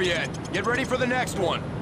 over yet. Get ready for the next one.